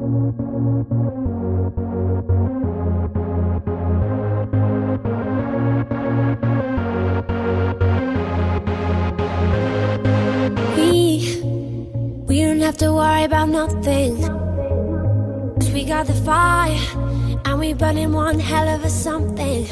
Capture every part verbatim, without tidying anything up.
We don't have to worry about nothing, 'cause we got the fire and we burning one hell of a something.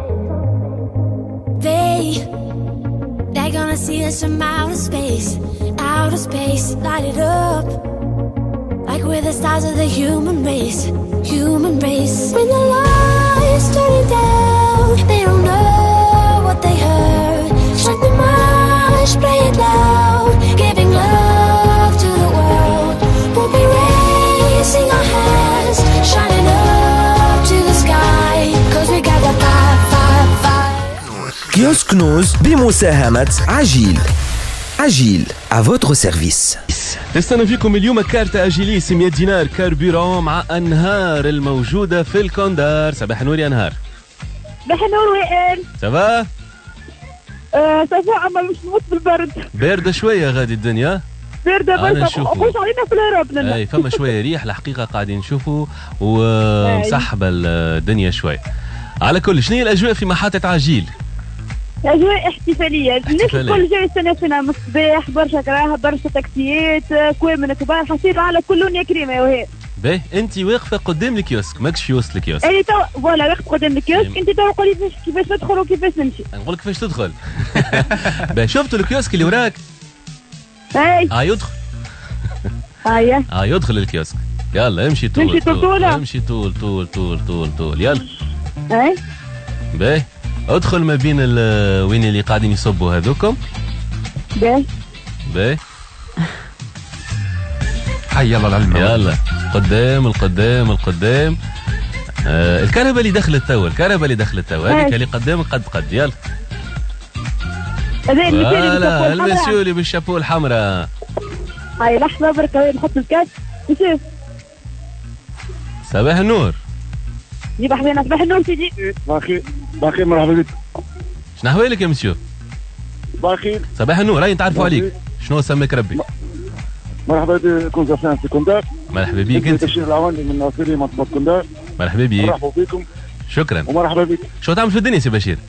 They, they're gonna see us from outer space, outer space, light it up like we're the stars of the human race, human race. When the lights turning down, they don't know what they heard. Strike the march, play it loud, giving love to the world. We'll be raising our hands, shining up to the sky, 'cause we got the fire, fire, fire. كيوسك نوز بمساهمة عجيل. عجيل à votre service. تستنى فيكم اليوم كارت أجيليس مية دينار كاربيرون مع أنهار الموجودة في الكوندار. صباح النور يا أنهار. صباح النور وائل. سافا؟ آه سافا، أما مش نموت بالبرد. باردة شوية غادي الدنيا. باردة باردة، خوش علينا في الهرب. أي فما شوية ريح الحقيقة قاعدين نشوفوا ومسحبة الدنيا شوية. على كل، شنو هي الأجواء في محطة عجيل؟ أجواء احتفالية، الناس الكل جاي يستنى من الصباح، برشا كراهة، برشا تاكسيات، كوامن كبار، حسيت على كلهم يا كريمة يا وهي. باهي، أنت واقفة قدام الكيوسك، ماكش في وسط الكيوسك. أنا تو فوالا واقفة قدام الكيوسك، أنت تو قولي كيفاش ندخل وكيفاش نمشي. نقول لك كيفاش تدخل. باهي، شفتوا الكيوسك اللي وراك؟ أي. آه يدخل. أيه. آه يدخل الكيوسك. يلا امشي طول. امشي طول طول. امشي طول طول طول طول طول، يلا. أي. باهي. ادخل ما بين وين اللي قاعدين يصبوا هذوكم. باهي باهي. حي الله العلم. يلا قدام القدام القدام. آه الكهرباء اللي دخلت توا، الكهرباء اللي دخلت توا هذيك اللي قدام قد قد. يلا. هذا المسيو المسيو اللي بالشابو الحمراء. هاي لحظة برك نحط الكاس نشوف. صباح النور. جيب حبيبنا. صباح النور سيدي. باخي باخي مرحبا بك. شنو احوالك يا مسيو؟ باخي. صباح النور، هاي نتعرفوا عليك. شنو سماك ربي؟ مرحبا بك كونزرسان في كوندار. مرحبا بك انت. تشير العواني من ناصري منطقة كوندار. مرحبا بك. مرحبا بكم. شكرا. ومرحبا بك. شنو تعمل في الدنيا سي بشير؟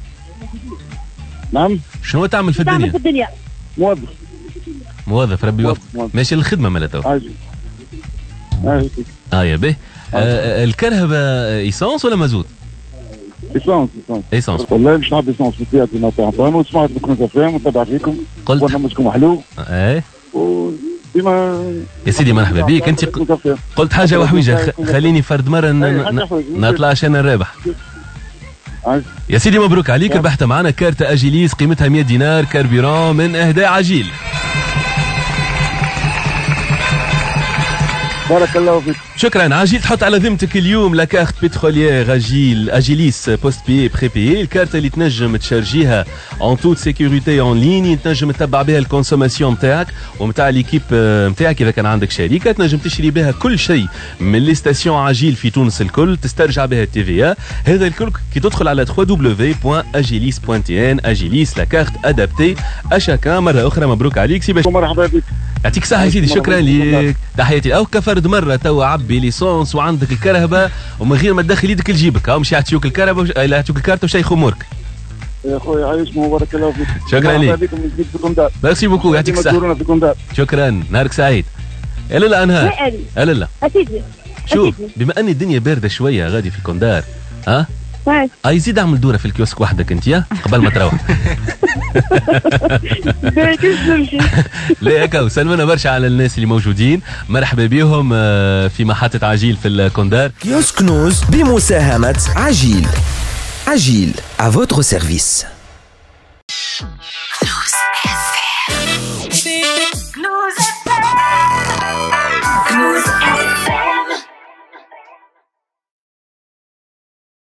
نعم. شنو تعمل في الدنيا؟ تعمل في الدنيا. موظف. موظف، ربي يوفقك. ماشي للخدمة مالا تو. عاجل. اه اه يا باهي. آه الكرهبة ايسانس ولا مازوت؟ ايسانس ايسانس ايسانس. والله مش نحب ايسانس في الطيات ما تعطاني، وسمعت بكم افلام ونتابع فيكم. قلت برنامجكم حلو. ايه ديما يا سيدي مرحبا بك. انت قلت حاجة وحويجة، خليني فرد مرة نطلع عشان الرابح. يا سيدي مبروك عليك، ربحت معنا كارت اجيليس قيمتها مية دينار كاربيرون من اهداء عجيل. بارك الله فيك. شكرا. عجيل تحط على ذمتك اليوم لاكارت بتروليير اجيل اجيليس بوست بي بري بي، الكارت اللي تنجم تشارجيها اون توت سيكوريتي اون ليني، تنجم تتبع بها الكونسوماسيون نتاعك ونتاع ليكيب نتاعك. اذا كان عندك شركه تنجم تشري بها كل شيء من لي ستاسيون عجيل في تونس الكل، تسترجع بها التي في ا. هذا الكل كي تدخل على دبليو دبليو دبليو بوان اجيليس بوان تي ان. اجيليس لاكارت ادابتي اشاكان. مره اخرى مبروك عليك سي باش. مرحبا بك. يعطيك الصحة يا سيدي. شكرا لك. تحياتي. او كفرد مرة توا عبي ليسونس وعندك الكرهبة ومن غير ما تدخل يدك لجيبك، او مش يعطيوك الكرهبة لا يعطيوك الكارت وش ياخذ امورك. يا خويا عايش مبارك الله فيك. شكرا لك. ميرسي بوكو. يعطيك الصحة. شكرا. نهارك سعيد. يا لالا انهار. يا لالا. اسيدي. شوف بما ان الدنيا باردة شوية غادي في الكوندار، ها؟ اي زيد اعمل دوره في الكيوسك وحدك انت يا قبل ما تروح. لا هكا وسلمنا برشا على الناس اللي موجودين. مرحبا بهم في محطة عجيل في الكوندار. كيوسك نوز بمساهمة عجيل. عجيل à votre service.